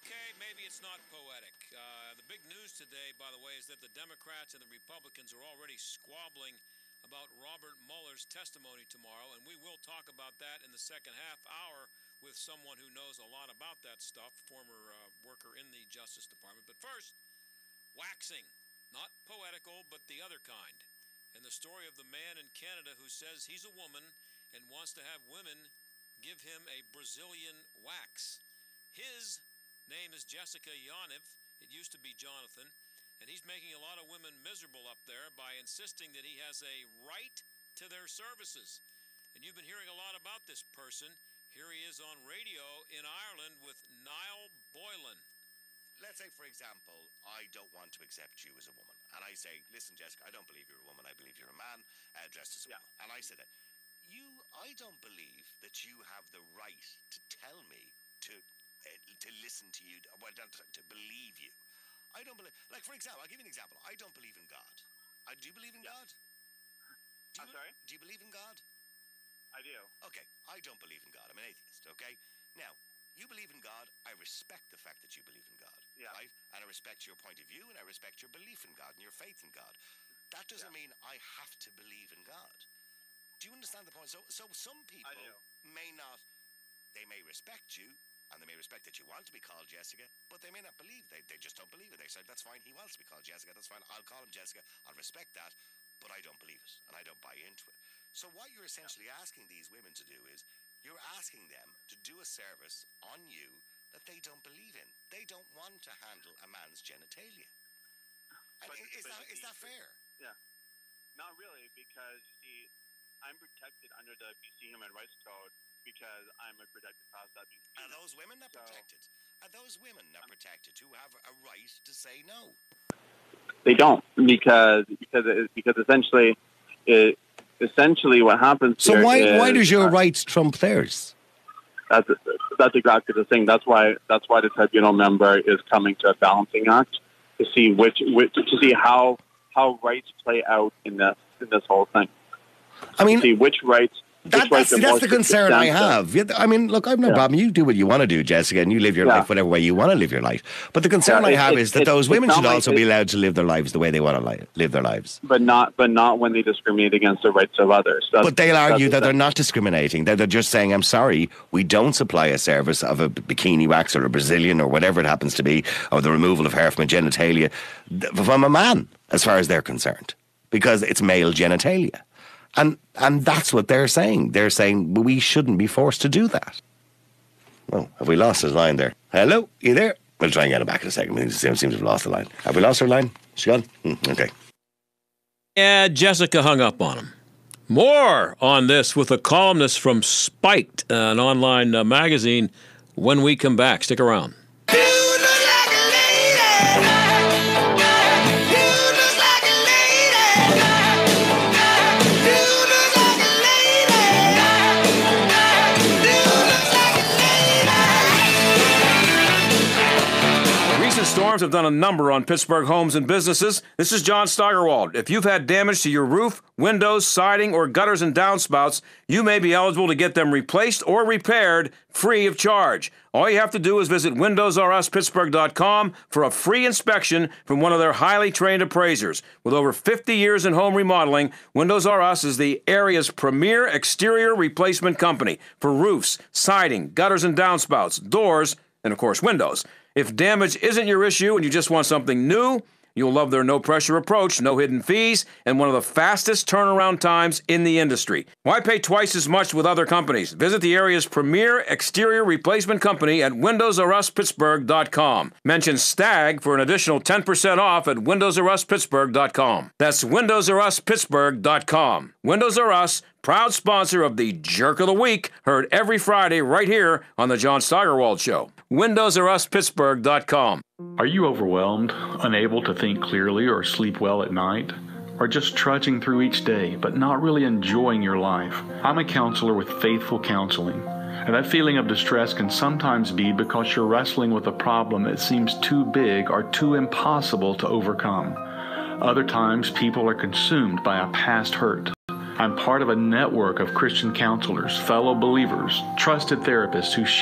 Okay, maybe it's not poetic. The big news today, by the way, is that the Democrats and the Republicans are already squabbling about Robert Mueller's testimony tomorrow, and we will talk about that in the second half hour with someone who knows a lot about that stuff, former worker in the Justice Department. But first, waxing. Not poetical, but the other kind. And the story of the man in Canada who says he's a woman and wants to have women give him a Brazilian wax. His name is Jessica Yaniv. It used to be Jonathan. And he's making a lot of women miserable up there by insisting that he has a right to their services. And you've been hearing a lot about this person. Here he is on radio in Ireland with Niall Boylan. Let's say, for example, I don't want to accept you as a woman. And I say, listen, Jessica, I don't believe you're a woman. I believe you're a man dressed as a woman. And I said that. I don't believe that you have the right to tell me to listen to you, well, to believe you. I don't believe, like, for example, I'll give you an example. I don't believe in God. Do you believe in God? I'm sorry? Do you believe in God? I do. Okay, I don't believe in God. I'm an atheist, okay? Now, you believe in God. I respect the fact that you believe in God, right? And I respect your point of view, and I respect your belief in God and your faith in God. That doesn't mean I have to believe in God. Do you understand the point? So some people may not, they may respect you, and they may respect that you want to be called Jessica, but they may not believe. They just don't believe it. They say, that's fine, he wants to be called Jessica, that's fine, I'll call him Jessica, I'll respect that, but I don't believe it, and I don't buy into it. So what you're essentially asking these women to do is, you're asking them to do a service on you that they don't believe in. They don't want to handle a man's genitalia. And is that fair? Yeah. Not really, because, you see, I'm protected under the BC Human Rights Code because I'm a protected class. Are those women not protected? Are those women not protected who have a right to say no? They don't, because essentially what happens. So why does your rights trump theirs? That's exactly the thing. That's why the tribunal member is coming to a balancing act to see how rights play out in this whole thing. I mean, to see which rights. That's the concern I have. I mean, look, I've no problem. You do what you want to do, Jessica, and you live your life whatever way you want to live your life. But the concern I have is that those women should also be allowed to live their lives the way they want to live their lives. But not when they discriminate against the rights of others. But they'll argue that they're not discriminating. They're just saying, I'm sorry, we don't supply a service of a bikini wax or a Brazilian or whatever it happens to be, or the removal of hair from a genitalia from a man, as far as they're concerned, because it's male genitalia. And that's what they're saying. They're saying we shouldn't be forced to do that. Well, have we lost his line there? Hello? You there? We'll try and get him back in a second. We seem to have lost the line. Have we lost her line? She gone? Okay. Yeah, Jessica hung up on him. More on this with a columnist from Spiked, an online magazine, when we come back. Stick around. Storms have done a number on Pittsburgh homes and businesses. This is John Steigerwald. If you've had damage to your roof, windows, siding, or gutters and downspouts, you may be eligible to get them replaced or repaired free of charge. All you have to do is visit windowsruspittsburgh.com for a free inspection from one of their highly trained appraisers. With over 50 years in home remodeling, Windows R Us is the area's premier exterior replacement company for roofs, siding, gutters and downspouts, doors, and of course windows. If damage isn't your issue and you just want something new, you'll love their no-pressure approach, no hidden fees, and one of the fastest turnaround times in the industry. Why pay twice as much with other companies? Visit the area's premier exterior replacement company at windowsruspittsburgh.com. Mention STAG for an additional 10% off at windowsruspittsburgh.com. That's windowsruspittsburgh.com. Windows R Us, proud sponsor of the Jerk of the Week, heard every Friday right here on the John Steigerwald Show. windowsruspittsburgh.com. Are you overwhelmed, unable to think clearly or sleep well at night? Or just trudging through each day, but not really enjoying your life? I'm a counselor with Faithful Counseling, and that feeling of distress can sometimes be because you're wrestling with a problem that seems too big or too impossible to overcome. Other times, people are consumed by a past hurt. I'm part of a network of Christian counselors, fellow believers, trusted therapists who share your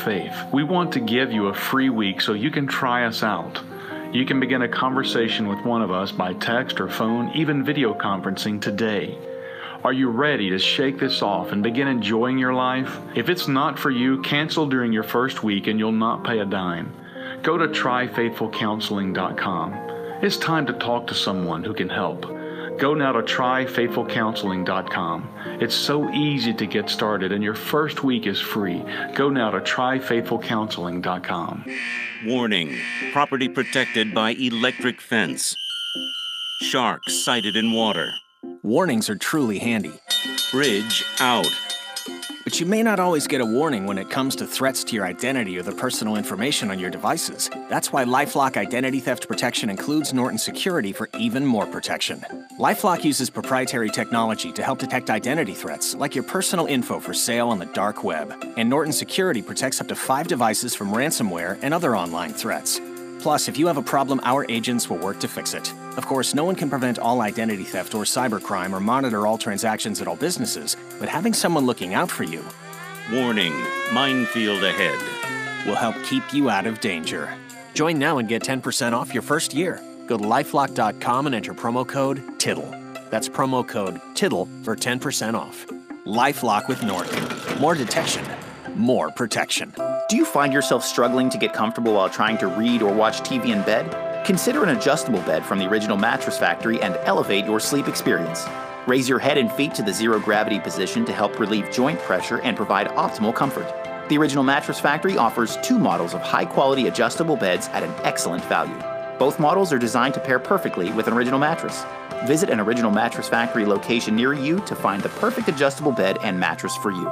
faith. We want to give you a free week so you can try us out. You can begin a conversation with one of us by text or phone, even video conferencing today. Are you ready to shake this off and begin enjoying your life? If it's not for you, cancel during your first week and you'll not pay a dime. Go to tryfaithfulcounseling.com. It's time to talk to someone who can help. Go now to tryfaithfulcounseling.com. It's so easy to get started and your first week is free. Go now to tryfaithfulcounseling.com. Warning, property protected by electric fence. Sharks sighted in water. Warnings are truly handy. Bridge out. But you may not always get a warning when it comes to threats to your identity or the personal information on your devices. That's why LifeLock Identity Theft Protection includes Norton Security for even more protection. LifeLock uses proprietary technology to help detect identity threats, like your personal info for sale on the dark web. And Norton Security protects up to 5 devices from ransomware and other online threats. Plus, if you have a problem, our agents will work to fix it. Of course, no one can prevent all identity theft or cybercrime or monitor all transactions at all businesses, but having someone looking out for you... Warning, minefield ahead. ...will help keep you out of danger. Join now and get 10% off your first year. Go to LifeLock.com and enter promo code TITTLE. That's promo code TITTLE for 10% off. LifeLock with Norton. More detection, more protection. Do you find yourself struggling to get comfortable while trying to read or watch TV in bed? Consider an adjustable bed from the Original Mattress Factory and elevate your sleep experience. Raise your head and feet to the zero gravity position to help relieve joint pressure and provide optimal comfort. The Original Mattress Factory offers 2 models of high-quality adjustable beds at an excellent value. Both models are designed to pair perfectly with an original mattress. Visit an Original Mattress Factory location near you to find the perfect adjustable bed and mattress for you.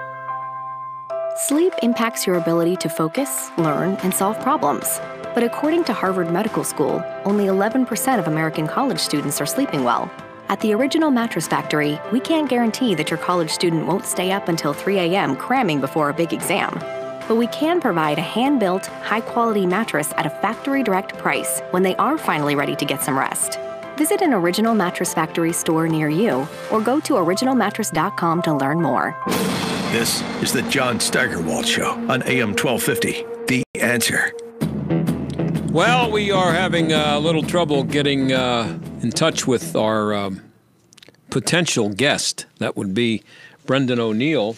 Sleep impacts your ability to focus, learn, and solve problems. But according to Harvard Medical School, only 11% of American college students are sleeping well. At the Original Mattress Factory, we can't guarantee that your college student won't stay up until 3 a.m. cramming before a big exam. But we can provide a hand-built, high-quality mattress at a factory direct price when they are finally ready to get some rest. Visit an Original Mattress Factory store near you or go to originalmattress.com to learn more. This is the John Steigerwald Show on AM 1250. The Answer. Well, we are having a little trouble getting in touch with our potential guest. That would be Brendan O'Neill.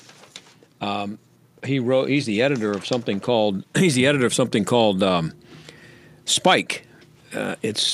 He's the editor of something called Spike. It's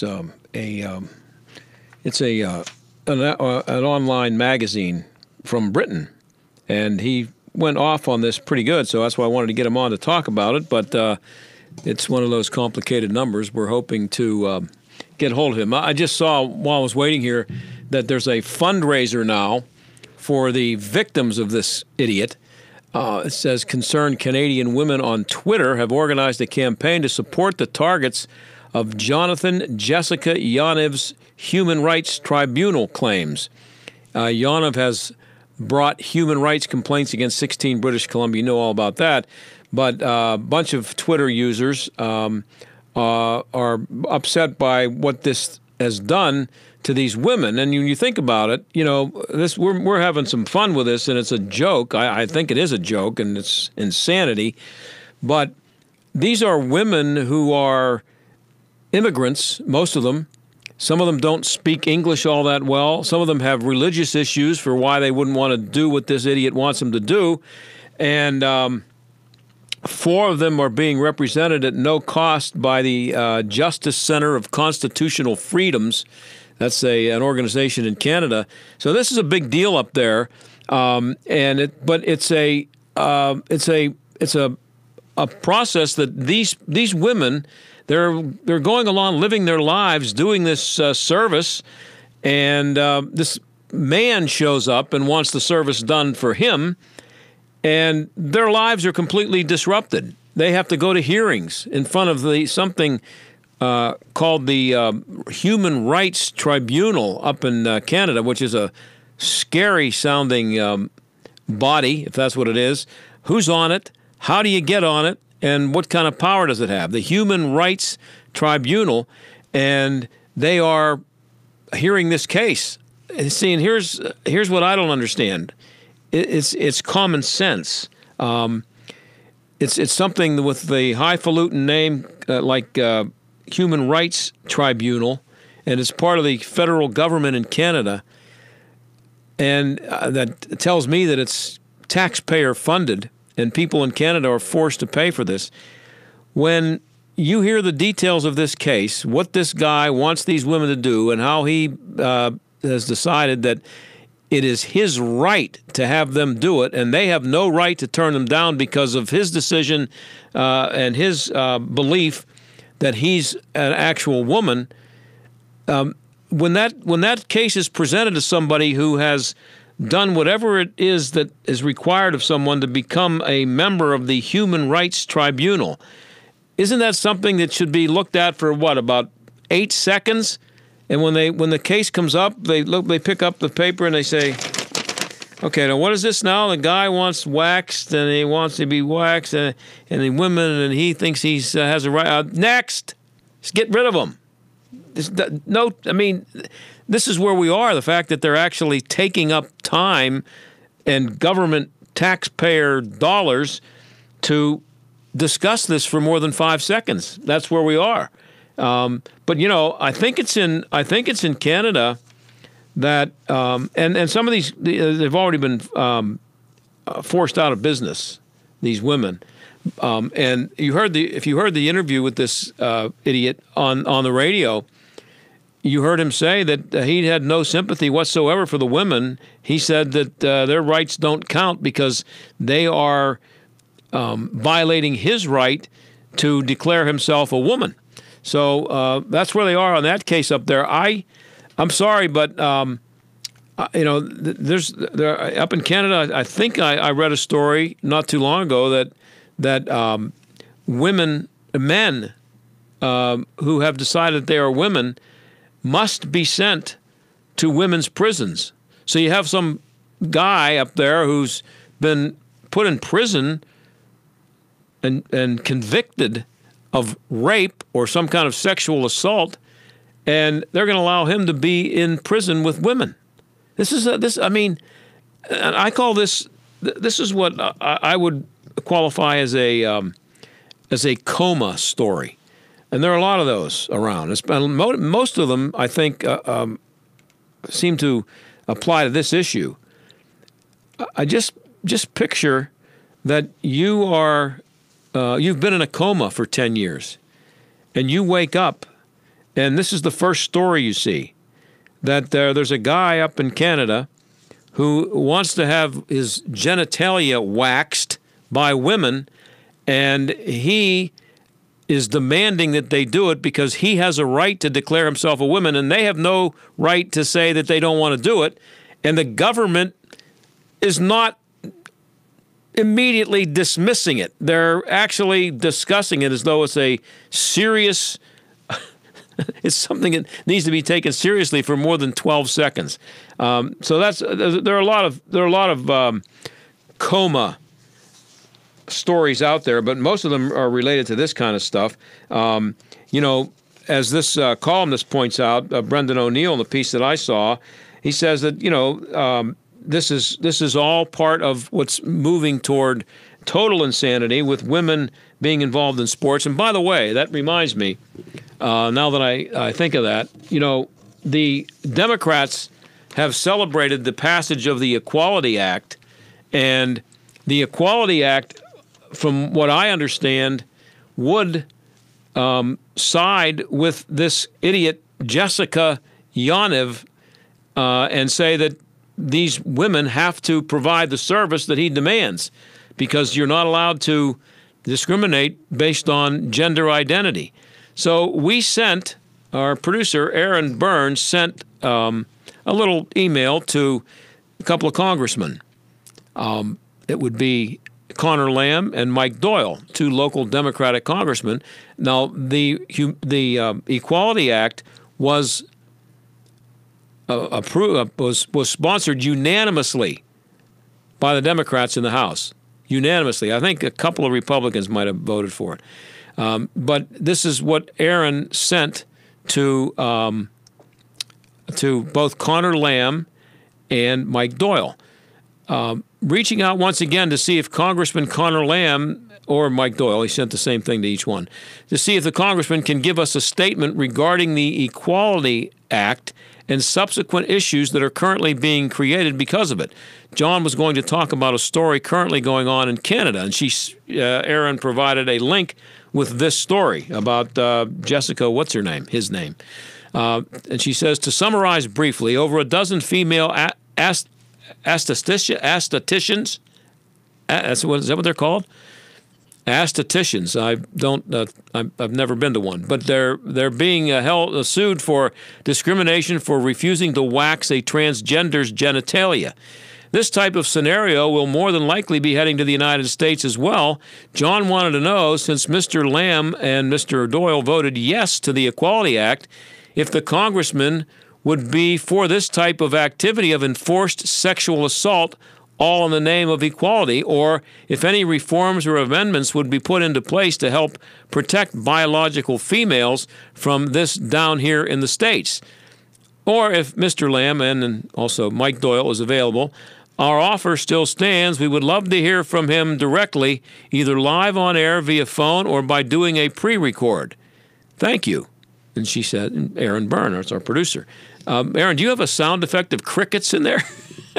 an online magazine from Britain. And he went off on this pretty good, so that's why I wanted to get him on to talk about it. But it's one of those complicated numbers. We're hoping to get hold of him. I just saw while I was waiting here that there's a fundraiser now for the victims of this idiot. It says concerned Canadian women on Twitter have organized a campaign to support the targets of Jessica Yaniv's Human Rights Tribunal claims. Yaniv has brought human rights complaints against 16 British Columbia. You know all about that. But a bunch of Twitter users are upset by what this has done to these women. And when you think about it, you know, we're having some fun with this, and it's a joke. I think it is a joke, and it's insanity. But these are women who are immigrants, most of them. Some of them don't speak English all that well. Some of them have religious issues for why they wouldn't want to do what this idiot wants them to do. And 4 of them are being represented at no cost by the Justice Center of Constitutional Freedoms. That's an organization in Canada. So this is a big deal up there. But it's a process that these women, they're going along living their lives doing this service, and this man shows up and wants the service done for him, and their lives are completely disrupted. They have to go to hearings in front of something called the Human Rights Tribunal up in Canada, which is a scary-sounding body, if that's what it is. Who's on it? How do you get on it? And what kind of power does it have? The Human Rights Tribunal, and they are hearing this case. See, and here's what I don't understand. It's common sense. it's something with the highfalutin name like Human Rights Tribunal, and it's part of the federal government in Canada. And that tells me that it's taxpayer funded, and people in Canada are forced to pay for this. When you hear the details of this case, what this guy wants these women to do, and how he has decided that it is his right to have them do it, and they have no right to turn them down because of his decision and his belief that he's an actual woman. When that case is presented to somebody who has done whatever it is that is required of someone to become a member of the Human Rights Tribunal, isn't that something that should be looked at for about 8 seconds? And when the case comes up, they pick up the paper and they say, okay, now what is this now? The guy wants waxed, and he wants to be waxed, and the women, and he thinks he has a right. Next, just get rid of him. This is where we are. The fact that they're actually taking up time and government taxpayer dollars to discuss this for more than 5 seconds. That's where we are. But I think it's in Canada that and some of these they've already been forced out of business. These women. And if you heard the interview with this idiot on the radio, you heard him say that he had no sympathy whatsoever for the women. He said that their rights don't count because they are violating his right to declare himself a woman. So that's where they are on that case up there. I'm sorry, but there's up in Canada. I think I read a story not too long ago that men who have decided they are women must be sent to women's prisons. So you have some guy up there who's been put in prison and convicted of rape or some kind of sexual assault, and they're going to allow him to be in prison with women. I call this. This is what I would qualify as a coma story. And there are a lot of those around. Most of them, I think, seem to apply to this issue. I just picture that you've been in a coma for 10 years, and you wake up, and this is the first story you see, that there's a guy up in Canada who wants to have his genitalia waxed by women, and he is demanding that they do it because he has a right to declare himself a woman, and they have no right to say that they don't want to do it. And the government is not immediately dismissing it. They're actually discussing it as though it's a serious, it's something that needs to be taken seriously for more than 12 seconds. So there are a lot of coma stories out there, but most of them are related to this kind of stuff. As this columnist points out, Brendan O'Neill, in the piece that I saw, he says that this is all part of what's moving toward total insanity with women being involved in sports. And by the way, that reminds me, now that I think of that, the Democrats have celebrated the passage of the Equality Act, and the Equality Act, from what I understand, would side with this idiot Jessica Yaniv and say that these women have to provide the service that he demands because you're not allowed to discriminate based on gender identity. So our producer, Aaron Burns, sent a little email to a couple of congressmen. It would be Connor Lamb and Mike Doyle, two local Democratic congressmen. Now, the Equality Act was was sponsored unanimously by the Democrats in the House. Unanimously. I think a couple of Republicans might have voted for it. But this is what Aaron sent to both Connor Lamb and Mike Doyle, reaching out once again to see if Congressman Connor Lamb or Mike Doyle. He sent the same thing to each one, to see if the congressman can give us a statement regarding the Equality Act and subsequent issues that are currently being created because of it. John was going to talk about a story currently going on in Canada, and Aaron provided a link with this story about Jessica, what's her name? His name. And she says, to summarize briefly, over a dozen female aestheticians, is that what they're called? Aestheticians. I've never been to one, but they're being sued for discrimination for refusing to wax a transgender's genitalia. This type of scenario will more than likely be heading to the United States as well. John wanted to know, since Mr. Lamb and Mr. Doyle voted yes to the Equality Act, if the congressman would be for this type of activity of enforced sexual assault, all in the name of equality, or if any reforms or amendments would be put into place to help protect biological females from this down here in the States. Or if Mr. Lamb and also Mike Doyle is available, our offer still stands. We would love to hear from him directly, either live on air via phone or by doing a pre-record. Thank you. And she said, Aaron Byrne, that's our producer. Aaron, do you have a sound effect of crickets in there?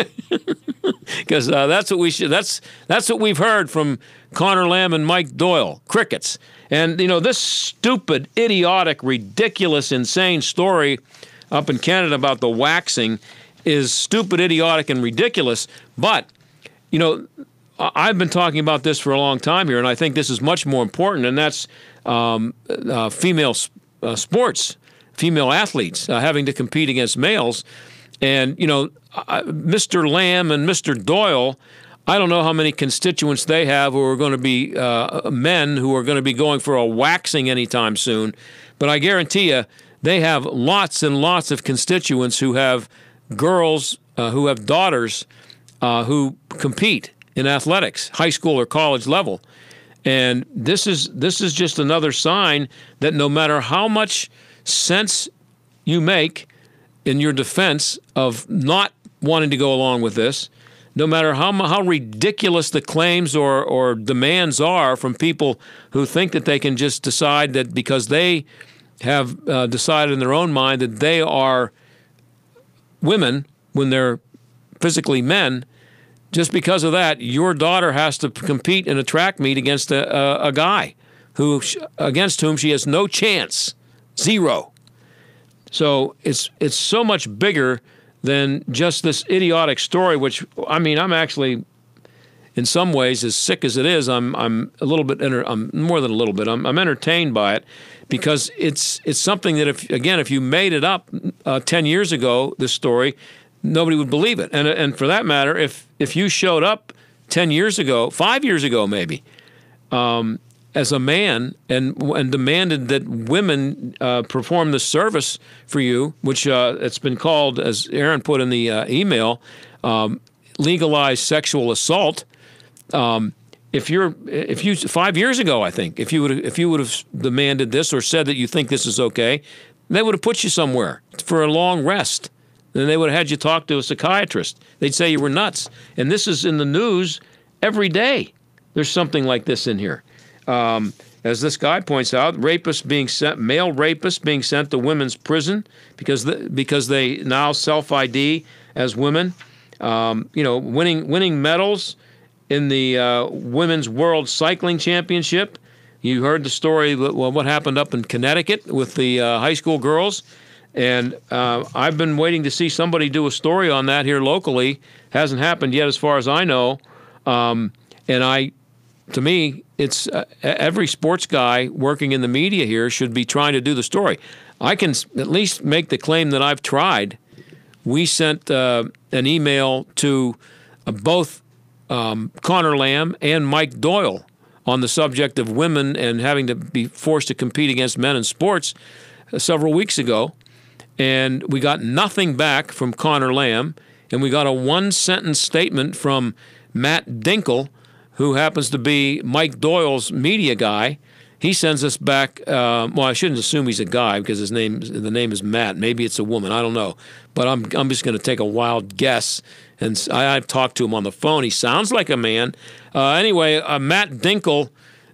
Because that's what we should. That's what we've heard from Connor Lamb and Mike Doyle. Crickets. And this stupid, idiotic, ridiculous, insane story up in Canada about the waxing is stupid, idiotic, and ridiculous. But I've been talking about this for a long time here, and I think this is much more important, and that's female sports, female athletes having to compete against males. And, Mr. Lamb and Mr. Doyle, I don't know how many constituents they have who are going to be men who are going to be going for a waxing anytime soon. But I guarantee you they have lots and lots of constituents who have girls, who have daughters who compete in athletics, high school or college level. And this is just another sign that no matter how much sense you make in your defense of not wanting to go along with this, no matter how ridiculous the claims or demands are from people who think that they can just decide that because they have decided in their own mind that they are women when they're physically men, just because of that, your daughter has to compete in a track meet against a guy against whom she has no chance, zero. So it's so much bigger than just this idiotic story, which, I'm actually, in some ways, as sick as it is, I'm a little bit, I'm more than a little bit, I'm entertained by it, because it's something that, if you made it up 10 years ago, this story, nobody would believe it. And for that matter, if you showed up 10 years ago, 5 years ago maybe, as a man and demanded that women perform the service for you, which it's been called, as Aaron put in the email, legalized sexual assault. If you 5 years ago, I think, if you would have demanded this or said that you think this is okay, they would have put you somewhere for a long rest. Then they would have had you talk to a psychiatrist. They'd say you were nuts. And this is in the news every day. There's something like this in here. As this guy points out, male rapists being sent to women's prison because they now self-ID as women. Winning medals in the Women's World Cycling Championship. You heard the story, what happened up in Connecticut with the high school girls. And I've been waiting to see somebody do a story on that here locally. Hasn't happened yet as far as I know. To me, it's every sports guy working in the media here should be trying to do the story. I can at least make the claim that I've tried. We sent an email to both Connor Lamb and Mike Doyle on the subject of women and having to be forced to compete against men in sports several weeks ago. And we got nothing back from Connor Lamb, and we got a one-sentence statement from Matt Dinkle, who happens to be Mike Doyle's media guy. He sends us back, I shouldn't assume he's a guy because the name is Matt. Maybe it's a woman. I don't know. But I'm just going to take a wild guess. And I've talked to him on the phone. He sounds like a man. Anyway, Matt Dinkle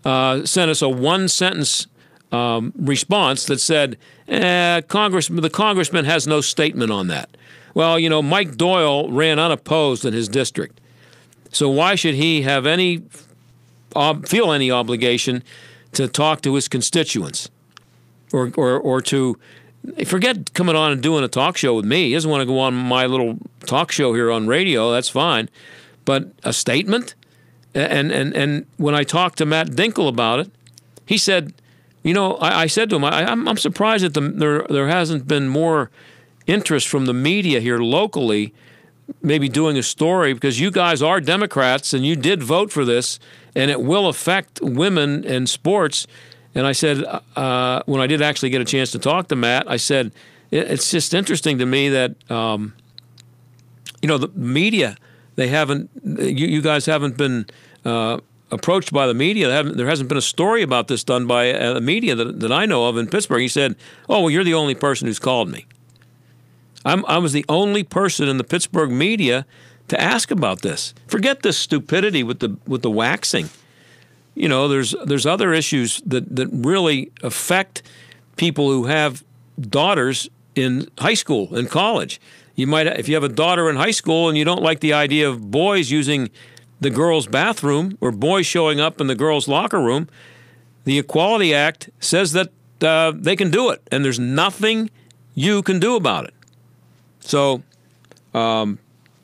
sent us a one-sentence response that said, the congressman has no statement on that. Well, you know, Mike Doyle ran unopposed in his district. So why should he have feel any obligation to talk to his constituents or to forget coming on and doing a talk show with me? He doesn't want to go on my little talk show here on radio. That's fine. But a statement? And when I talked to Matt Dinkle about it, he said, you know, I said to him, I'm surprised that there hasn't been more interest from the media here locally, maybe doing a story, because you guys are Democrats and you did vote for this, and it will affect women in sports. And I said, when I did actually get a chance to talk to Matt, I said, it's just interesting to me that, you know, the media, they haven't, you guys haven't been approached by the media. There hasn't been a story about this done by the media that I know of in Pittsburgh. He said, oh, well, you're the only person who's called me. I was the only person in the Pittsburgh media to ask about this. Forget this stupidity with the waxing. You know, there's other issues that really affect people who have daughters in high school and college. You might, if you have a daughter in high school and you don't like the idea of boys using the girls' bathroom or boys showing up in the girls' locker room, the Equality Act says that they can do it, and there's nothing you can do about it. So, and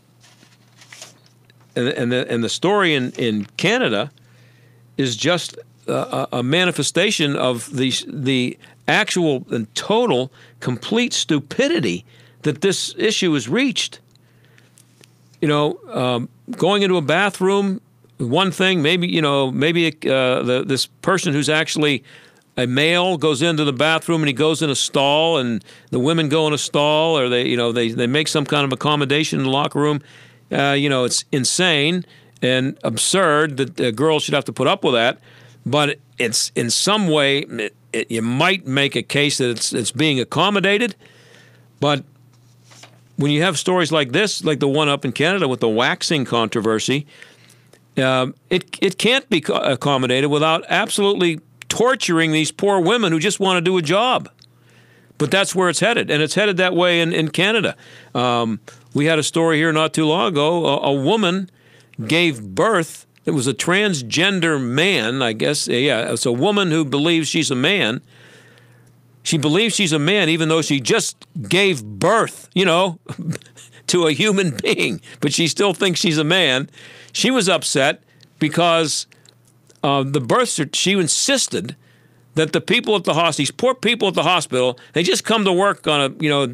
the story in Canada is just a manifestation of the actual and total complete stupidity that this issue has reached. You know, going into a bathroom, one thing, maybe this person who's actually a male goes into the bathroom and he goes in a stall, and the women go in a stall, or they make some kind of accommodation in the locker room. It's insane and absurd that a girl should have to put up with that. But it's in some way, you might make a case that it's being accommodated. But when you have stories like this, like the one up in Canada with the waxing controversy, it can't be accommodated without absolutely torturing these poor women who just want to do a job. But that's where it's headed, and it's headed that way in Canada. We had a story here not too long ago. A woman gave birth. It was a transgender man, I guess. Yeah, it's a woman who believes she's a man. She believes she's a man even though she just gave birth, to a human being, but she still thinks she's a man. She was upset because the birth cert, she insisted that the people at the hospital, these poor people at the hospital, they just come to work on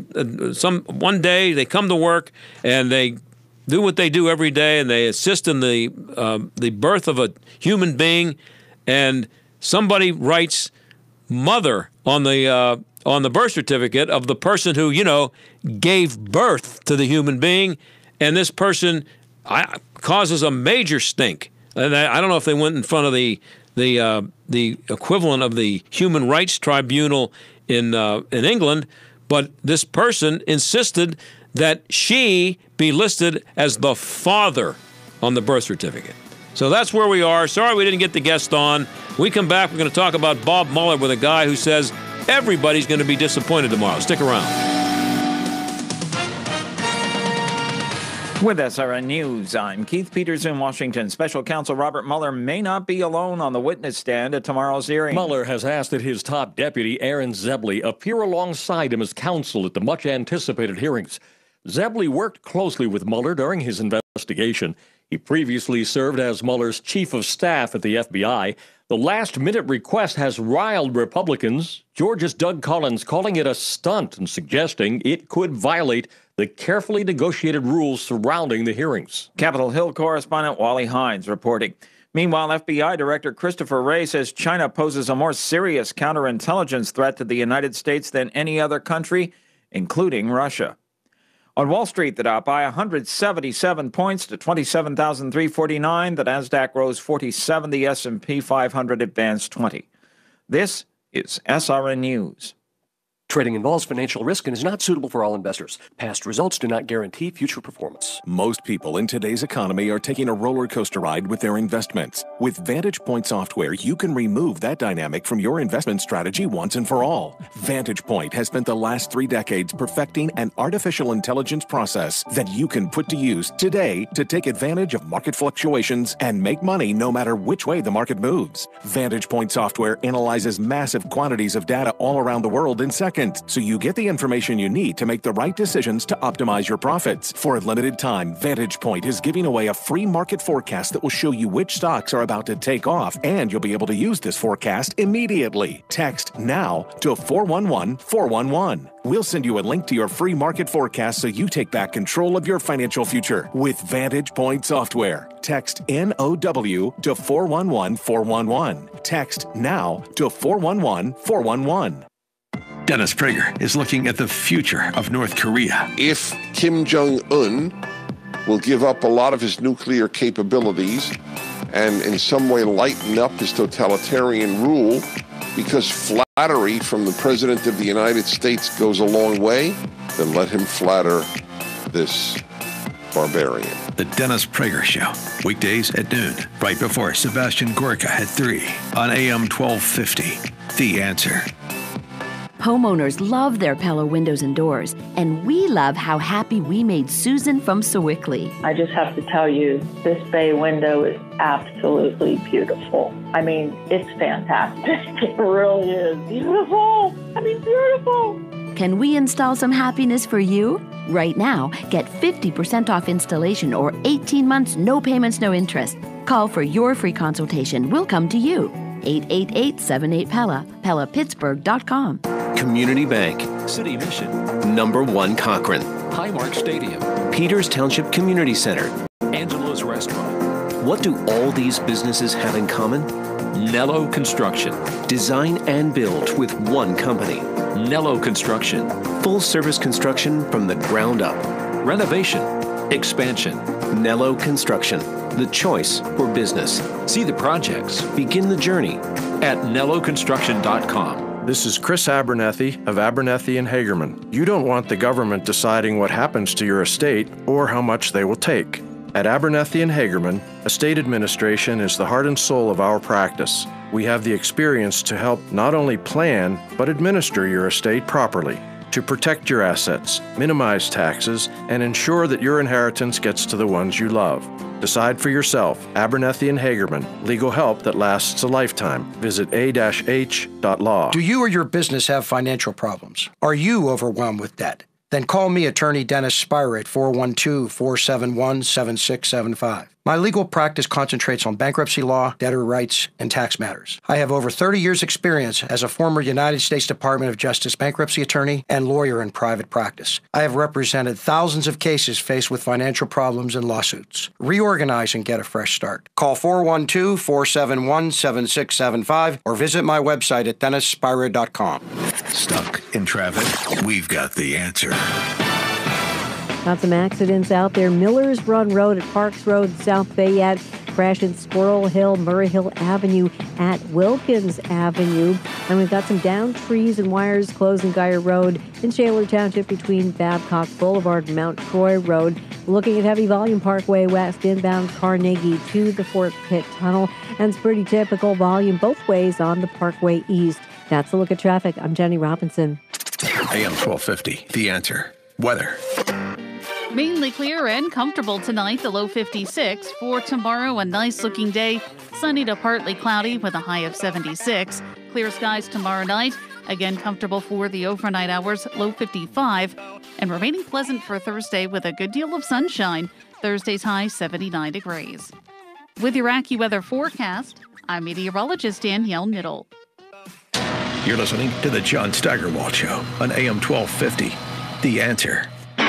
one day they come to work and they do what they do every day, and they assist in the birth of a human being, and somebody writes mother on the birth certificate of the person who gave birth to the human being, and this person causes a major stink. And I don't know if they went in front of the equivalent of the Human Rights Tribunal in England, but this person insisted that she be listed as the father on the birth certificate. So that's where we are. Sorry we didn't get the guest on. We come back, we're going to talk about Bob Mueller with a guy who says everybody's going to be disappointed tomorrow. Stick around. With SRN News, I'm Keith Peters in Washington. Special counsel Robert Mueller may not be alone on the witness stand at tomorrow's hearing. Mueller has asked that his top deputy, Aaron Zebley, appear alongside him as counsel at the much-anticipated hearings. Zebley worked closely with Mueller during his investigation. He previously served as Mueller's chief of staff at the FBI. The last-minute request has riled Republicans. Georgia's Doug Collins calling it a stunt and suggesting it could violate the carefully negotiated rules surrounding the hearings. Capitol Hill correspondent Wally Hines reporting. Meanwhile, FBI Director Christopher Wray says China poses a more serious counterintelligence threat to the United States than any other country, including Russia. On Wall Street, the Dow by 177 points to 27,349. The Nasdaq rose 47. The S&P 500 advanced 20. This is SRN News. Trading involves financial risk and is not suitable for all investors. Past results do not guarantee future performance. Most people in today's economy are taking a roller coaster ride with their investments. With Vantage Point software, you can remove that dynamic from your investment strategy once and for all. Vantage Point has spent the last 3 decades perfecting an artificial intelligence process that you can put to use today to take advantage of market fluctuations and make money no matter which way the market moves. Vantage Point software analyzes massive quantities of data all around the world in seconds, so you get the information you need to make the right decisions to optimize your profits. For a limited time, Vantage Point is giving away a free market forecast that will show you which stocks are about to take off, and you'll be able to use this forecast immediately. Text NOW to 411-411. We'll send you a link to your free market forecast so you take back control of your financial future with Vantage Point software. Text NOW to 411-411. Text NOW to 411-411. Dennis Prager is looking at the future of North Korea. If Kim Jong-un will give up a lot of his nuclear capabilities and in some way lighten up his totalitarian rule, because flattery from the President of the United States goes a long way, then let him flatter this barbarian. The Dennis Prager Show, weekdays at noon, right before Sebastian Gorka at 3 on AM 1250. The Answer. Homeowners love their Pella windows and doors, and we love how happy we made Susan from Sewickley. I just have to tell you, this bay window is absolutely beautiful. I mean, it's fantastic. It really is beautiful. I mean, beautiful. Can we install some happiness for you? Right now, get 50% off installation or 18 months, no payments, no interest. Call for your free consultation. We'll come to you. 888-78-PELLA, PellaPittsburgh.com. Community Bank, City Mission, Number 1 Cochrane, Highmark Stadium, Peters Township Community Center, Angelo's Restaurant. What do all these businesses have in common? Nello Construction. Design and build with one company. Nello Construction. Full service construction from the ground up. Renovation. Expansion. Nello Construction. The choice for business. See the projects. Begin the journey at nelloconstruction.com. This is Chris Abernethy of Abernethy and Hagerman. You don't want the government deciding what happens to your estate or how much they will take. At Abernethy and Hagerman, estate administration is the heart and soul of our practice. We have the experience to help not only plan, but administer your estate properly, to protect your assets, minimize taxes, and ensure that your inheritance gets to the ones you love. Decide for yourself. Abernethy and Hagerman. Legal help that lasts a lifetime. Visit a-h.law. Do you or your business have financial problems? Are you overwhelmed with debt? Then call me, Attorney Dennis Spira, at 412-471-7675. My legal practice concentrates on bankruptcy law, debtor rights, and tax matters. I have over 30 years' experience as a former United States Department of Justice bankruptcy attorney and lawyer in private practice. I have represented thousands of cases faced with financial problems and lawsuits. Reorganize and get a fresh start. Call 412-471-7675 or visit my website at DennisSpira.com. Stuck in traffic? We've got the answer. Got some accidents out there. Millers Run Road at Parks Road, South Fayette. Crash in Squirrel Hill, Murray Hill Avenue at Wilkins Avenue. And we've got some downed trees and wires closing Geyer Road in Shaler Township between Babcock Boulevard and Mount Troy Road. Looking at Heavy Volume Parkway West, inbound Carnegie to the Fort Pitt Tunnel. And it's pretty typical volume both ways on the Parkway East. That's a look at traffic. I'm Jenny Robinson. AM 1250, The Answer. Weather. Mainly clear and comfortable tonight, the low 56. For tomorrow, a nice-looking day, sunny to partly cloudy with a high of 76. Clear skies tomorrow night, again comfortable for the overnight hours, low 55. And remaining pleasant for Thursday with a good deal of sunshine. Thursday's high, 79 degrees. With your AccuWeather forecast, I'm meteorologist Danielle Niddle. You're listening to The John Steigerwald Show on AM 1250, The Answer.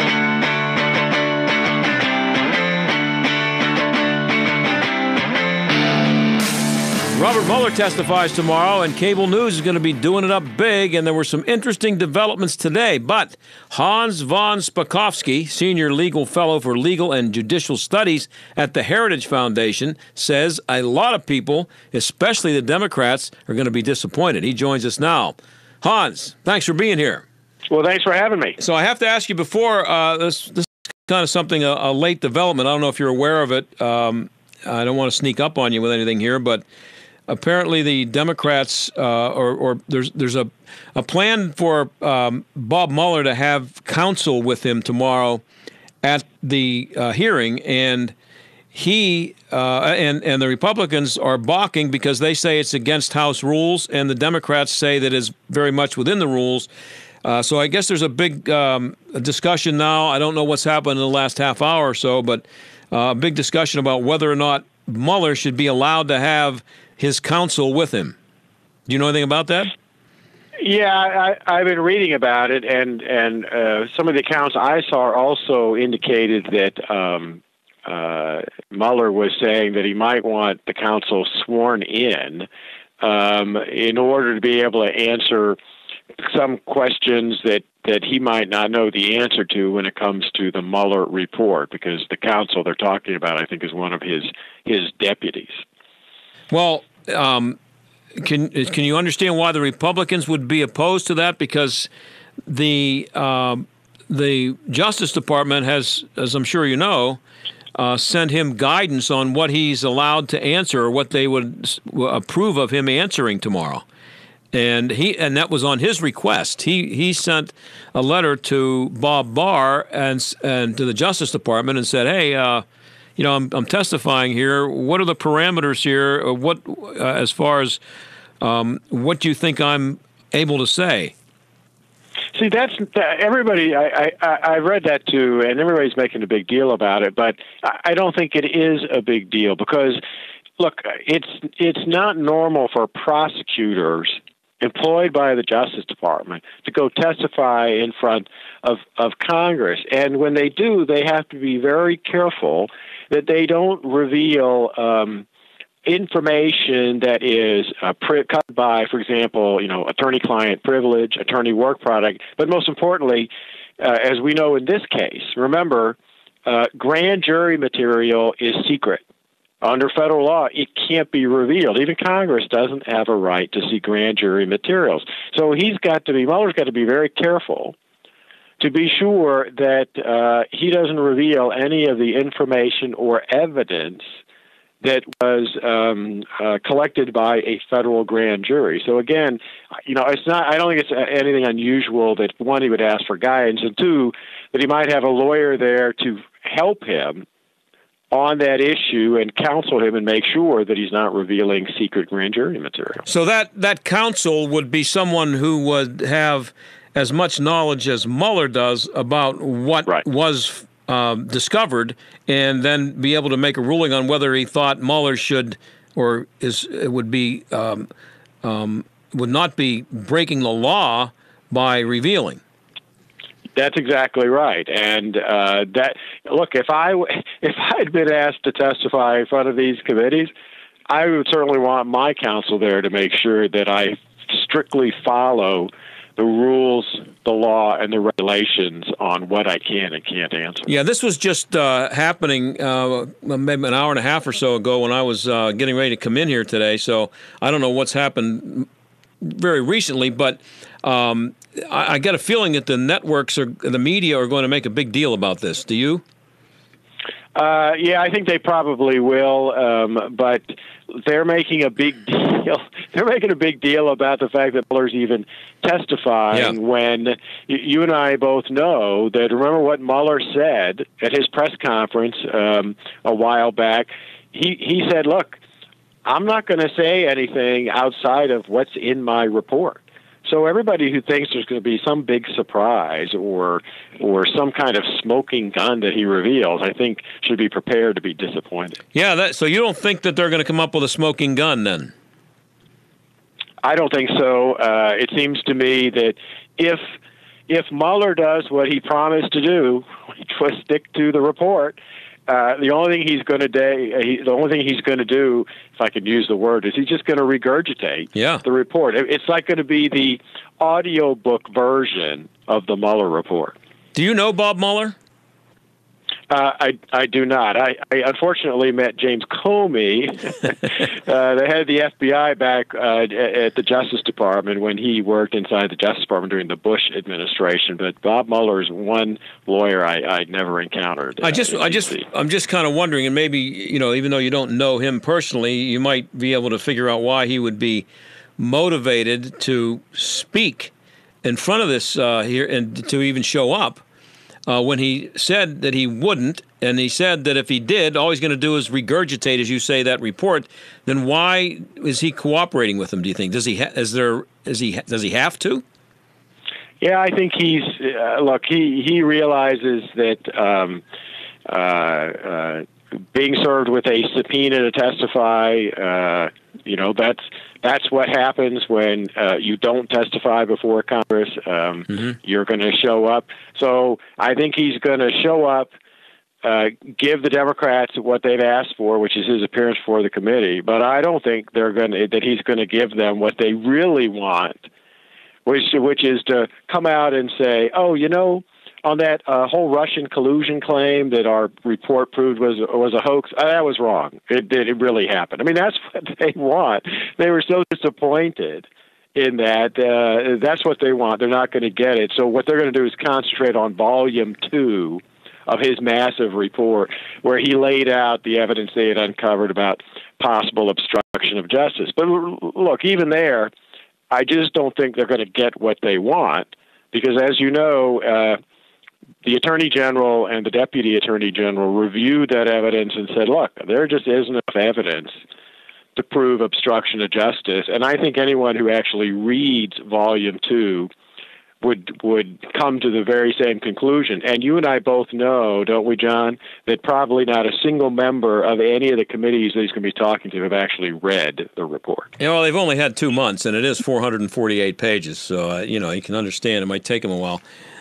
Robert Mueller testifies tomorrow, and cable news is going to be doing it up big, and there were some interesting developments today. But Hans von Spakovsky, senior legal fellow for legal and judicial studies at the Heritage Foundation, says a lot of people, especially the Democrats, are going to be disappointed. He joins us now. Hans, thanks for being here. Well, thanks for having me. So I have to ask you before, this is kind of something, a late development. I don't know if you're aware of it. I don't want to sneak up on you with anything here, but apparently the Democrats, or there's a plan for Bob Mueller to have counsel with him tomorrow at the hearing, and he and the Republicans are balking because they say it's against House rules, and the Democrats say that it's very much within the rules. So I guess there's a big discussion now. I don't know what's happened in the last half hour or so, but a big discussion about whether or not Mueller should be allowed to have his counsel with him. Do you know anything about that? Yeah, I've been reading about it, and some of the accounts I saw also indicated that Mueller was saying that he might want the counsel sworn in order to be able to answer some questions that he might not know the answer to when it comes to the Mueller report, because the counsel they're talking about, I think, is one of his deputies. Well, can you understand why the Republicans would be opposed to that? Because the Justice Department has, as I'm sure you know, sent him guidance on what he's allowed to answer or what they would approve of him answering tomorrow. And that was on his request. He sent a letter to Bob Barr and to the Justice Department and said, "Hey, I'm testifying here. What are the parameters here? What as far as what do you think I'm able to say?" See, that's everybody. I read that too, and everybody's making a big deal about it. But I don't think it is a big deal because, look, it's not normal for prosecutors employed by the Justice Department to go testify in front of Congress. And when they do, they have to be very careful that they don't reveal information that is cut by, for example, attorney-client privilege, attorney-work product. But most importantly, as we know in this case, remember, grand jury material is secret. Under federal law, it can't be revealed. Even Congress doesn't have a right to see grand jury materials. So Mueller's got to be very careful to be sure that he doesn't reveal any of the information or evidence that was collected by a federal grand jury. So again, it's not. I don't think it's anything unusual that, one, he would ask for guidance, and two, that he might have a lawyer there to help him on that issue and counsel him and make sure that he's not revealing secret grand jury material. So that counsel would be someone who would have as much knowledge as Mueller does about what was discovered, and then be able to make a ruling on whether he thought Mueller should or would not be breaking the law by revealing. That's exactly right. And look, if I'd been asked to testify in front of these committees, I would certainly want my counsel there to make sure that I strictly follow the rules, the law, and the regulations on what I can and can't answer. Yeah, this was just happening maybe an hour and a half or so ago when I was getting ready to come in here today. So I don't know what's happened very recently, but I get a feeling that the networks or the media are going to make a big deal about this. Do you? Yeah, I think they probably will, but they're making a big deal. They're making a big deal about the fact that Mueller's even testifying when you and I both know that. Remember what Mueller said at his press conference a while back? He said, "Look, I'm not going to say anything outside of what's in my report." So everybody who thinks there's going to be some big surprise or some kind of smoking gun that he reveals, I think should be prepared to be disappointed. Yeah, so you don't think that they're going to come up with a smoking gun then? I don't think so. It seems to me that if Mueller does what he promised to do, which was stick to the report, the only thing he's going to do, if I could use the word, is he's just going to regurgitate the report. It's like going to be the audiobook version of the Mueller report. Do you know Bob Mueller? I do not. I unfortunately met James Comey, the head of the FBI, back at the Justice Department when he worked inside the Justice Department during the Bush administration. But Bob Mueller is one lawyer I never encountered. I'm just kind of wondering, and maybe, even though you don't know him personally, you might be able to figure out why he would be motivated to speak in front of this here and to even show up. When he said that he wouldn't, and he said that if he did, all he's going to do is regurgitate, as you say, that report, then why is he cooperating with him, do you think? Does he have to? Yeah, I think he's look. He realizes that being served with a subpoena to testify, that's what happens when you don't testify before Congress. You're going to show up. So I think he's going to show up, give the Democrats what they've asked for, which is his appearance before the committee. But I don't think that he's going to give them what they really want, which is to come out and say, on that whole Russian collusion claim that our report proved was a hoax, that was wrong. It really happened. I mean, that's what they want. They were so disappointed in that. That's what they want. They're not going to get it. So what they're going to do is concentrate on volume 2 of his massive report, where he laid out the evidence they had uncovered about possible obstruction of justice. But look, even there, I just don't think they're going to get what they want, because, as you know, the Attorney General and the Deputy Attorney General reviewed that evidence and said, look, there just isn't enough evidence to prove obstruction of justice. And I think anyone who actually reads Volume 2 would come to the very same conclusion. And you and I both know, don't we, John, that probably not a single member of any of the committees that he's going to be talking to have actually read the report. Well, they've only had 2 months, and it is 448 pages. So, you can understand it might take them a while.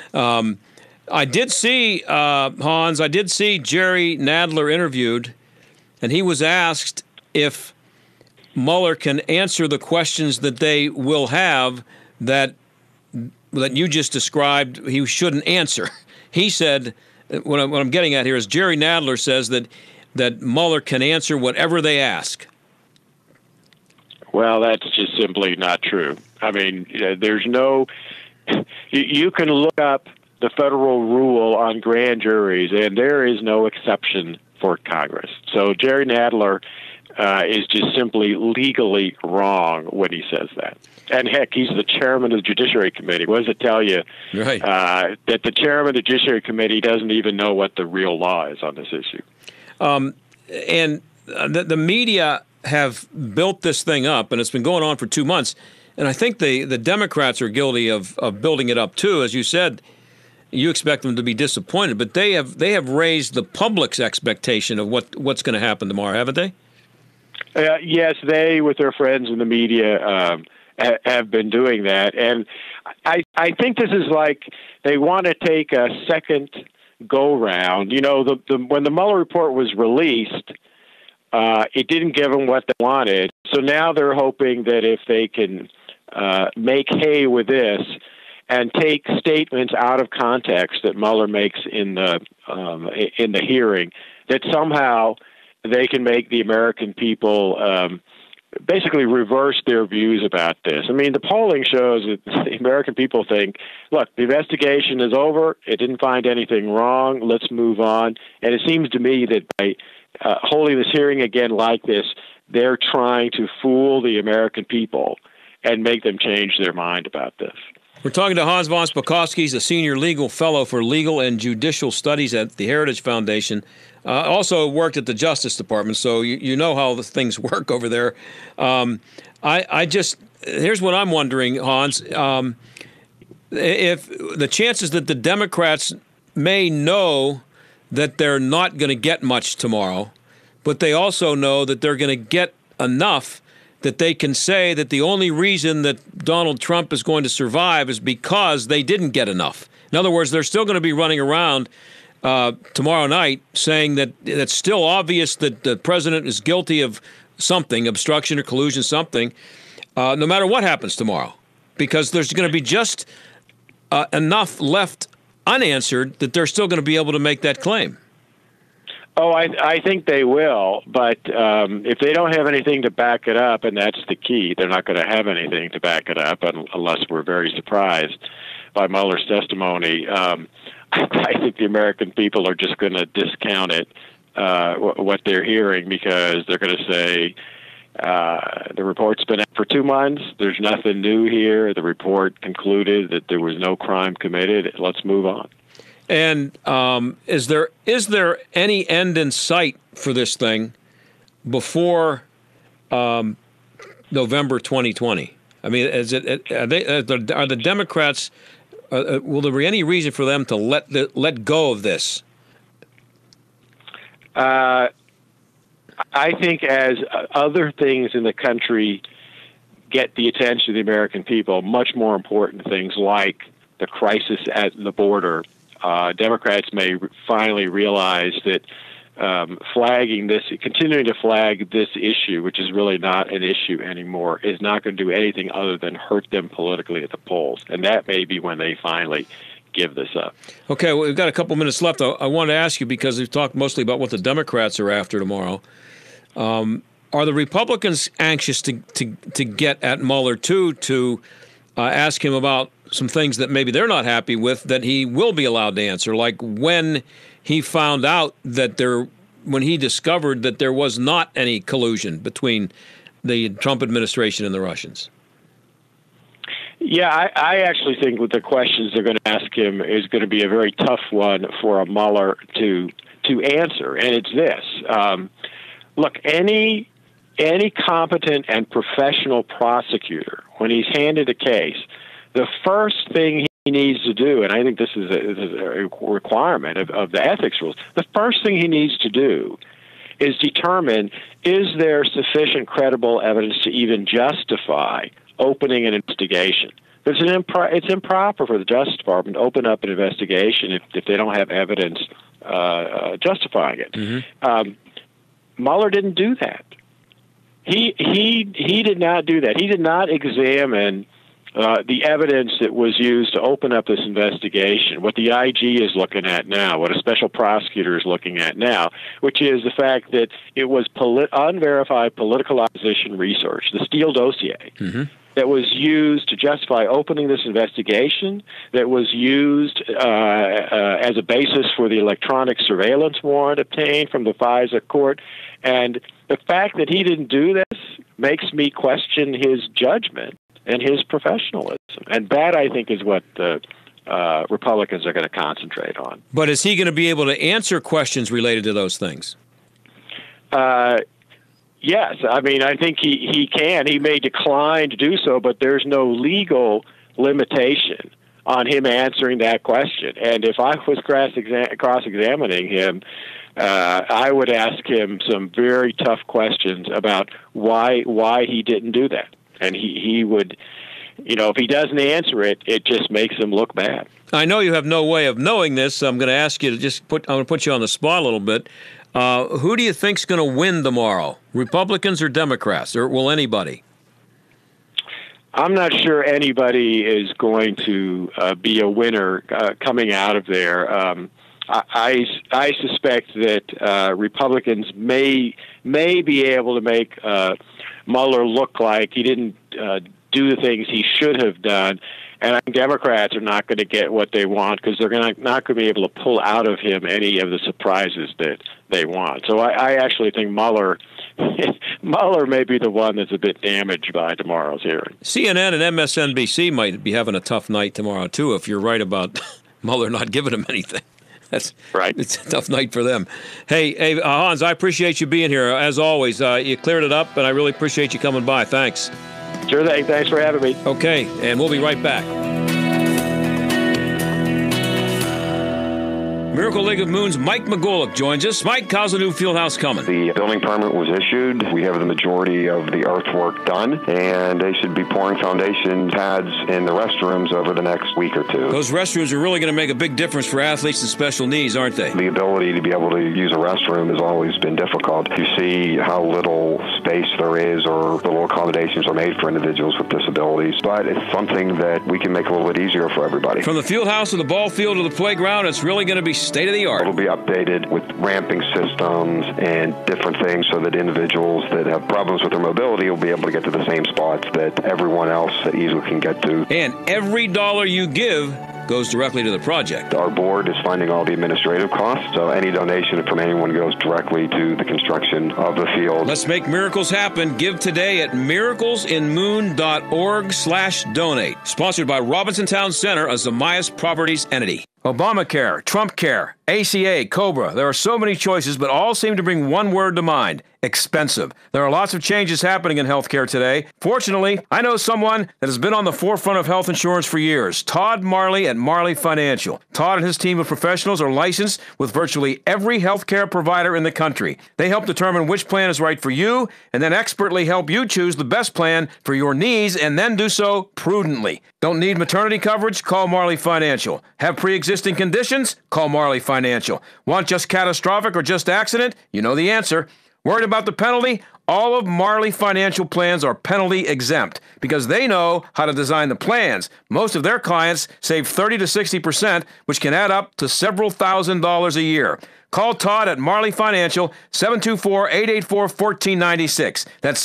I did see, Hans, Jerry Nadler interviewed, and he was asked if Mueller can answer the questions that they will have that you just described he shouldn't answer. He said, what I'm getting at here is Jerry Nadler says that Mueller can answer whatever they ask. Well, that's just simply not true. I mean, there's no... You can look up the federal rule on grand juries, and there is no exception for Congress. So Jerry Nadler is just simply legally wrong when he says that. And heck, he's the chairman of the Judiciary Committee. What does it tell you? Right. That the chairman of the Judiciary Committee doesn't even know what the real law is on this issue. And the media have built this thing up, and it's been going on for 2 months. And I think the Democrats are guilty of building it up too. As you said, you expect them to be disappointed, but they have raised the public's expectation of what's going to happen tomorrow, haven't they? Yes, they, with their friends in the media, have been doing that. And I think this is like they want to take a second go-round. You know, when the Mueller report was released, it didn't give them what they wanted. So now they're hoping that if they can make hay with this and take statements out of context that Mueller makes in the hearing, that somehow they can make the American people basically reverse their views about this. I mean, the polling shows that the American people think, look, the investigation is over. It didn't find anything wrong. Let's move on. And it seems to me that by holding this hearing again like this, they're trying to fool the American people and make them change their mind about this. We're talking to Hans von Spakovsky. He's a senior legal fellow for legal and judicial studies at the Heritage Foundation. Also worked at the Justice Department, so you know how the things work over there. Here's what I'm wondering, Hans. If the chances that the Democrats may know that they're not going to get much tomorrow, but they also know that they're going to get enough that they can say that the only reason that Donald Trump is going to survive is because they didn't get enough. In other words, they're still going to be running around tomorrow night saying that it's still obvious that the president is guilty of something, obstruction or collusion, something, no matter what happens tomorrow, because there's going to be just enough left unanswered that they're still going to be able to make that claim. Oh, I think they will, but if they don't have anything to back it up, and that's the key, they're not going to have anything to back it up unless we're very surprised by Mueller's testimony. I think the American people are just going to discount it, what they're hearing, because they're going to say, the report's been out for 2 months. There's nothing new here. The report concluded that there was no crime committed. Let's move on. And is there any end in sight for this thing before November 2020? I mean, are the Democrats? Will there be any reason for them to let go of this? I think as other things in the country get the attention of the American people, much more important things like the crisis at the border, Democrats may finally realize that continuing to flag this issue, which is really not an issue anymore, is not going to do anything other than hurt them politically at the polls. And that may be when they finally give this up. Okay, well, we've got a couple minutes left. I want to ask you, because we've talked mostly about what the Democrats are after tomorrow. Are the Republicans anxious to get at Mueller, too, to ask him about some things that maybe they're not happy with that he will be allowed to answer, like when he found out that when he discovered that there was not any collusion between the Trump administration and the Russians? Yeah, I actually think with the questions they're going to ask him is going to be a very tough one for a Mueller to answer, and it's this. Look, any competent and professional prosecutor, when he's handed a case, the first thing he needs to do, and I think this is a requirement of the ethics rules, the first thing he needs to do is determine, is there sufficient credible evidence to even justify opening an investigation? It's improper for the Justice Department to open up an investigation if they don't have evidence justifying it. Mm-hmm. Mueller didn't do that. He did not do that. He did not examine the evidence that was used to open up this investigation, what the IG is looking at now, what a special prosecutor is looking at now, which is the fact that it was unverified political opposition research, the Steele dossier, mm-hmm. that was used to justify opening this investigation, that was used as a basis for the electronic surveillance warrant obtained from the FISA court. And the fact that he didn't do this makes me question his judgment and his professionalism. And that, I think, is what the Republicans are going to concentrate on. But is he going to be able to answer questions related to those things? Yes. I mean, I think he can. He may decline to do so, but there's no legal limitation on him answering that question. And if I was cross-examining him, I would ask him some very tough questions about why he didn't do that. And he would, if he doesn't answer it, it just makes him look bad. I know you have no way of knowing this, so I'm going to ask you to I'm going to put you on the spot a little bit. Who do you think's going to win tomorrow, Republicans or Democrats, or will anybody? I'm not sure anybody is going to be a winner coming out of there. I suspect that Republicans may be able to make Mueller look like he didn't do the things he should have done, and I think Democrats are not going to get what they want because they're not going to be able to pull out of him any of the surprises that they want. So I actually think Mueller may be the one that's a bit damaged by tomorrow's hearing. CNN and MSNBC might be having a tough night tomorrow, too, if you're right about Mueller not giving him anything. That's right. It's a tough night for them. Hey, Hans, I appreciate you being here. As always, you cleared it up, and I really appreciate you coming by. Thanks. Sure thing. Thanks for having me. Okay, and we'll be right back. Miracle League of Moon's Mike McGoolick joins us. Mike, how's the new field house coming? The building permit was issued. We have the majority of the earthwork done, and they should be pouring foundation pads in the restrooms over the next week or two. Those restrooms are really going to make a big difference for athletes with special needs, aren't they? The ability to be able to use a restroom has always been difficult. You see how little space there is or little accommodations are made for individuals with disabilities, but it's something that we can make a little bit easier for everybody. From the field house to the ball field to the playground, it's really going to be state-of-the-art. It'll be updated with ramping systems and different things so that individuals that have problems with their mobility will be able to get to the same spots that everyone else easily can get to. And every dollar you give goes directly to the project. Our board is funding all the administrative costs, so any donation from anyone goes directly to the construction of the field. Let's make miracles happen. Give today at miraclesinmoon.org/donate. Sponsored by Robinson Town Center, a Zamias Properties entity. Obamacare, Trump Care, ACA, COBRA. There are so many choices, but all seem to bring one word to mind: expensive. There are lots of changes happening in healthcare today. Fortunately, I know someone that has been on the forefront of health insurance for years, Todd Marley at Marley Financial. Todd and his team of professionals are licensed with virtually every healthcare provider in the country. They help determine which plan is right for you and then expertly help you choose the best plan for your needs and then do so prudently. Don't need maternity coverage? Call Marley Financial. Have pre-existing conditions? Call Marley Financial. Want just catastrophic or just accident? You know the answer. Worried about the penalty? All of Marley Financial plans are penalty exempt because they know how to design the plans. Most of their clients save 30 to 60%, which can add up to several $1,000s a year. Call Todd at Marley Financial, 724-884-1496. That's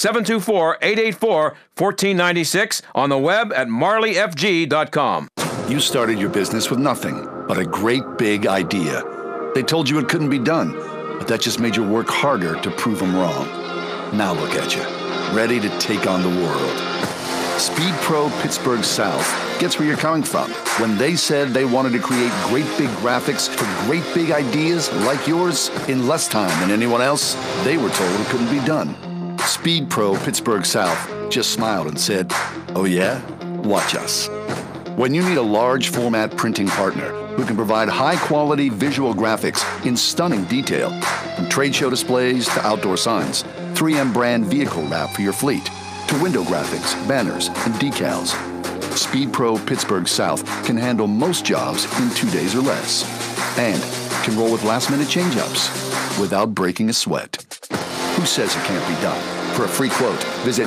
724-884-1496 on the web at marleyfg.com. You started your business with nothing but a great big idea. They told you it couldn't be done, but that just made you work harder to prove them wrong. Now look at you, ready to take on the world. Speed Pro Pittsburgh South gets where you're coming from. When they said they wanted to create great big graphics for great big ideas like yours in less time than anyone else, they were told it couldn't be done. Speed Pro Pittsburgh South just smiled and said, "Oh yeah? Watch us." When you need a large format printing partner who can provide high quality visual graphics in stunning detail, from trade show displays to outdoor signs, 3M brand vehicle wrap for your fleet, to window graphics, banners, and decals, Speed Pro Pittsburgh South can handle most jobs in 2 days or less, and can roll with last-minute change-ups without breaking a sweat. Who says it can't be done? For a free quote, visit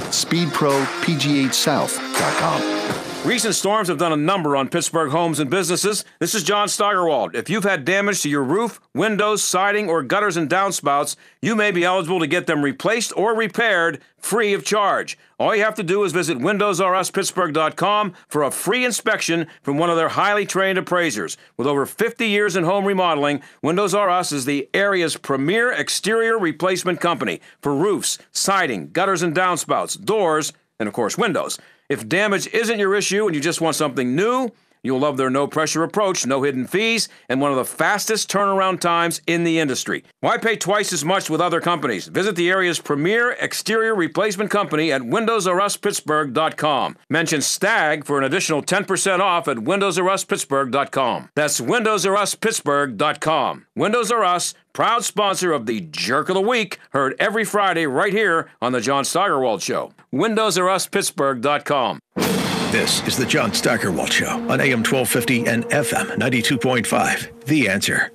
speedpropghsouth.com. Recent storms have done a number on Pittsburgh homes and businesses. This is John Steigerwald. If you've had damage to your roof, windows, siding, or gutters and downspouts, you may be eligible to get them replaced or repaired free of charge. All you have to do is visit windowsrspittsburgh.com for a free inspection from one of their highly trained appraisers. With over 50 years in home remodeling, Windows R Us is the area's premier exterior replacement company for roofs, siding, gutters and downspouts, doors, and of course windows. If damage isn't your issue and you just want something new, you'll love their no-pressure approach, no hidden fees, and one of the fastest turnaround times in the industry. Why pay twice as much with other companies? Visit the area's premier exterior replacement company at windowsrspittsburgh.com. Mention STAG for an additional 10% off at windowsrspittsburgh.com. That's windowsrspittsburgh.com. Windows R Us, proud sponsor of the Jerk of the Week, heard every Friday right here on the John Steigerwald Show. windowsrspittsburgh.com. This is the John Steigerwald Show on AM 1250 and FM 92.5. The Answer.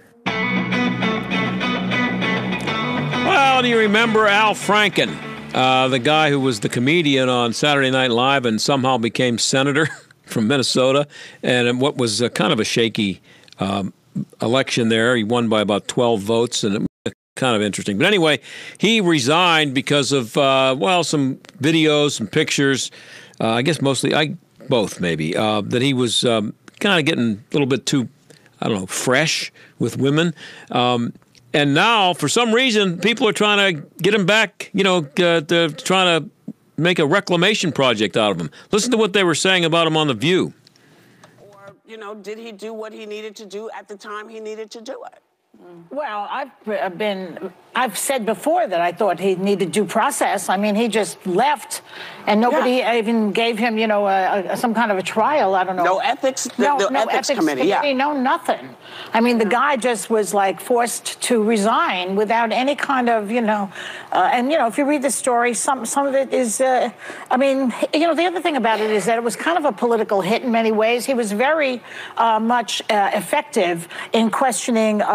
Well, do you remember Al Franken, the guy who was the comedian on Saturday Night Live and somehow became senator from Minnesota? And what was kind of a shaky election there. He won by about 12 votes, and it was kind of interesting. But anyway, he resigned because of, some videos, some pictures, I guess mostly, both maybe, that he was kind of getting a little bit too, fresh with women. And now, for some reason, people are trying to get him back, they're trying to make a reclamation project out of him. Listen to what they were saying about him on The View. Or, did he do what he needed to do at the time he needed to do it? Well, I've said before that I thought he needed due process. I mean, he just left, and nobody even gave him, some kind of a trial. I don't know. No ethics. No ethics committee. Yeah. No nothing. I mean, the guy just was forced to resign without any kind of, and if you read the story, some of it is. The other thing about it is that it was kind of a political hit in many ways. He was very much effective in questioning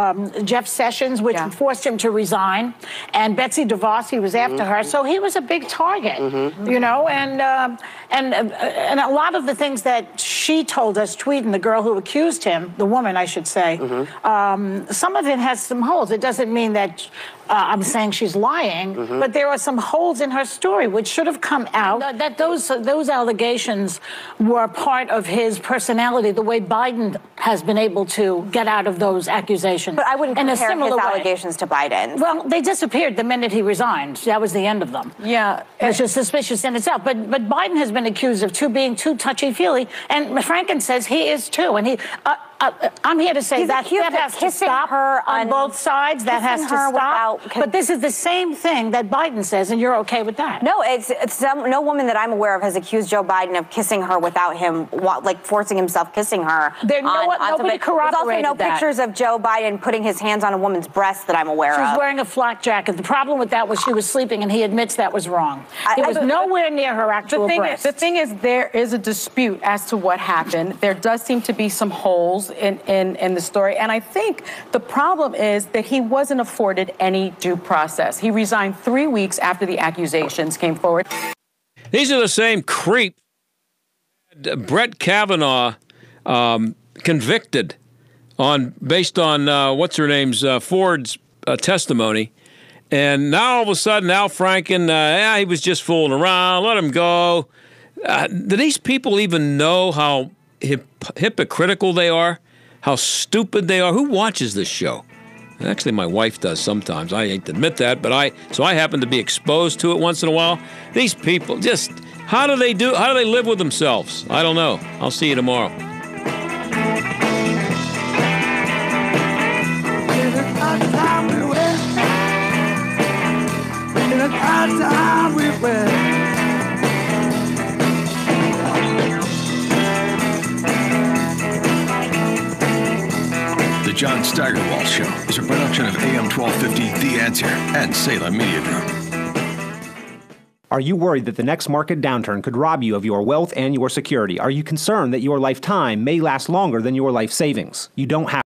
Jeff Sessions, which forced him to resign, and Betsy DeVos, he was after her. So he was a big target, you know, and a lot of the things that she told us, Tweeden, the girl who accused him, the woman, I should say, some of it has some holes. It doesn't mean that I'm saying she's lying, but there are some holes in her story which should have come out. That those allegations were part of his personality, the way Biden has been able to get out of those accusations. But I wouldn't compare his allegations to Biden. Well, they disappeared the minute he resigned. That was the end of them. Yeah, which is suspicious in itself. But Biden has been accused of being too touchy-feely, and Franken says he is too. And he. I'm here to say that has to stop her on both sides. That has to stop. But this is the same thing that Biden says, and you're okay with that? No, no woman that I'm aware of has accused Joe Biden of kissing her without him, like forcing himself kissing her. Nobody corroborated There's also no pictures of Joe Biden putting his hands on a woman's breast that I'm aware of. She was wearing a flak jacket. The problem with that was she was sleeping, and he admits that was wrong. It was nowhere near her actual breast. The thing is, there is a dispute as to what happened. There does seem to be some holes in the story. And I think the problem is that he wasn't afforded any due process. He resigned 3 weeks after the accusations came forward. These are the same creep Brett Kavanaugh convicted based on what's her name's Ford's testimony. And now all of a sudden, Al Franken, he was just fooling around. Let him go. Do these people even know how hypocritical they are? How stupid they are? Who watches this show? Actually, my wife does sometimes. I hate to admit that, but so I happen to be exposed to it once in a while. These people just, how do they live with themselves? I don't know. I'll see you tomorrow. The John Steigerwald Show is a production of AM 1250 The Answer and Salem Media Group. Are you worried that the next market downturn could rob you of your wealth and your security? Are you concerned that your lifetime may last longer than your life savings? You don't have